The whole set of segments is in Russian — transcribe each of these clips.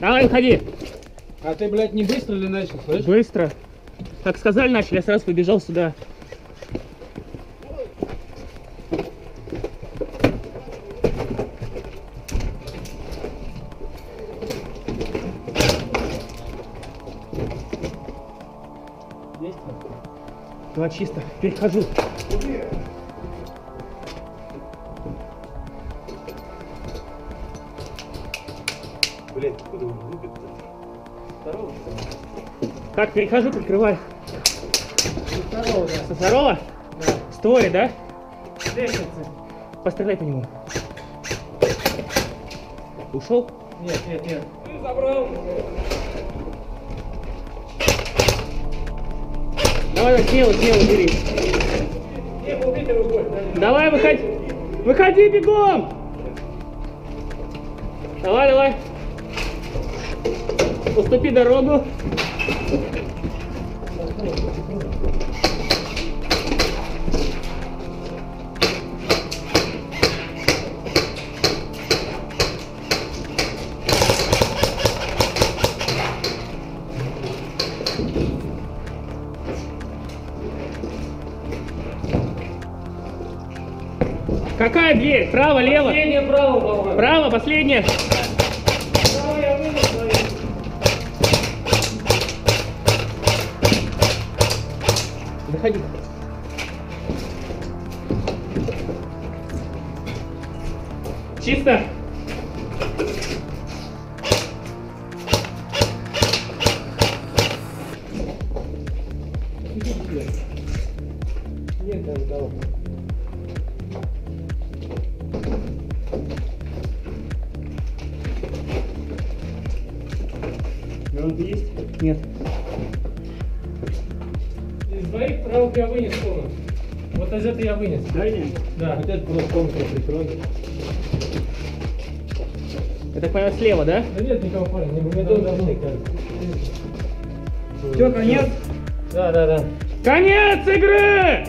Давай, выходи. А ты, блядь, не быстро ли начал, слышишь? Быстро. Как сказали, начали, я сразу побежал сюда. Есть? Два чисто. Перехожу. Блять, откуда он выбит-то? Второго? Так, перехожу, прикрывай. Второго, да. Со второго? Да. С твоей, да? Лестница. Постреляй по нему. Ушел? Нет, нет, нет. Ты забрал. Давай, смело, смело бери. Не, убейте рукой. Давай, выходи. Выходи бегом. Давай, давай. Уступи дорогу. Какая дверь? Право, лево? Последняя право, по-моему. Право, последняя. Право я вынес свою. Заходи. Чисто. Нет, даже того. Гранаты есть? Нет. Из двоих правых я вынес полностью. Вот из этой я вынес. Дальняя? Да. Вот это просто комната прикрой. Я так понимаю, слева, да? Да нет никого, парень, не мне тоже должны, кажется. Все, конец. Да, да, да. Конец игры!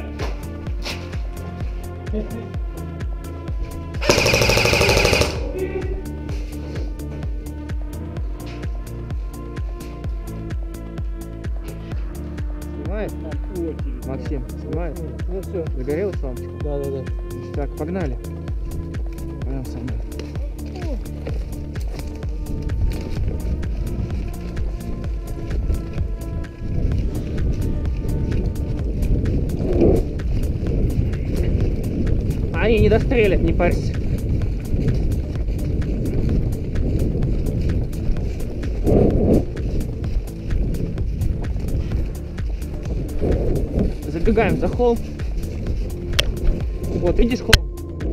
Снимает? Максим, снимает? Ну все. Загорелась лампочка? Да, да, да. Так, погнали. Пойдем со мной. Они не дострелят, не парься. Забегаем за холм. Вот, видишь холм?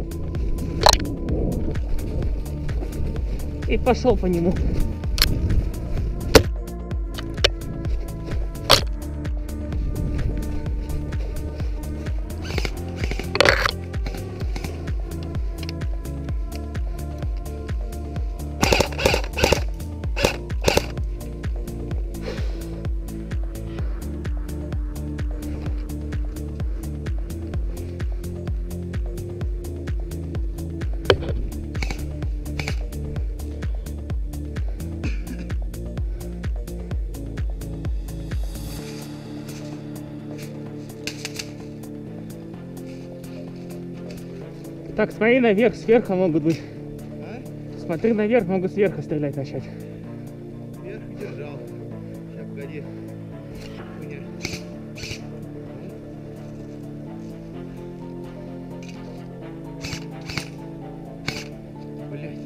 И пошел по нему. Так, смотри наверх, сверху могут быть. А? Смотри наверх, могут сверху стрелять начать. Вверх держал. Сейчас, погоди. Хуйня. Блять.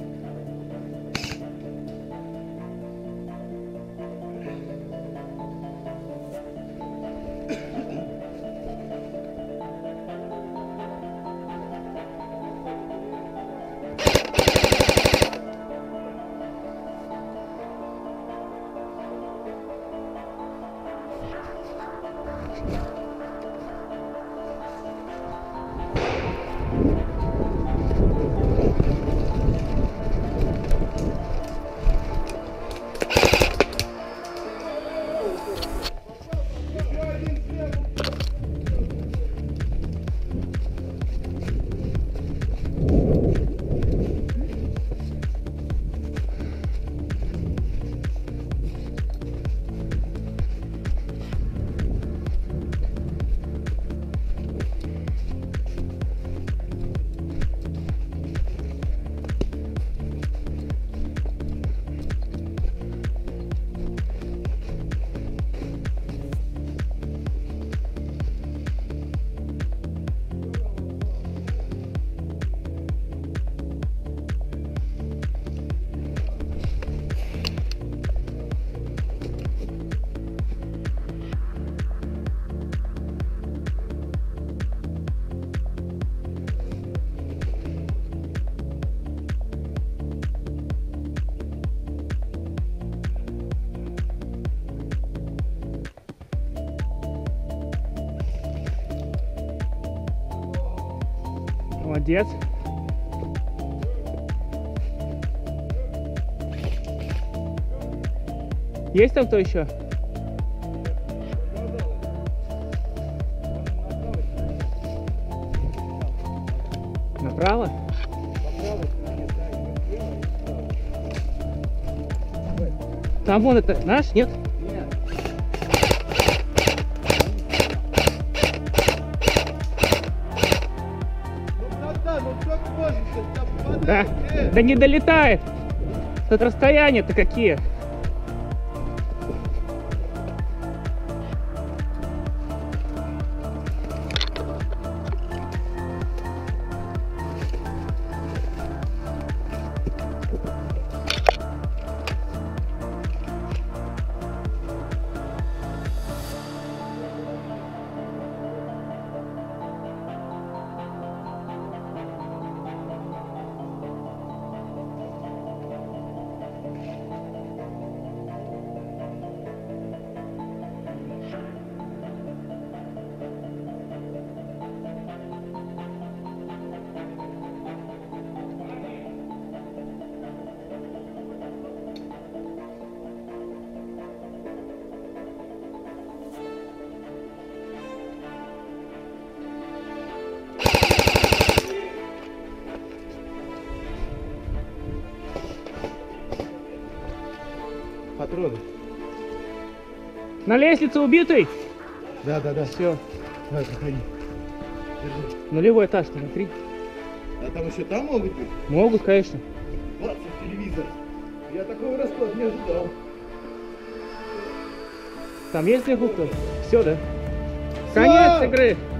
Молодец. Есть там кто еще? Направо? Там вон это наш, нет? Нет. Ну, братан, ну как можно? Да. Да не долетает. Тут расстояния-то какие. Патроны. На лестнице убитый? Да. Все. Давай, заходи. Держи. Нулевой этаж, смотри. А там еще там могут быть? Могут, конечно. Вот телевизор. Я такого расклада не ожидал. Там есть наверху кто? Все, да? Конец игры.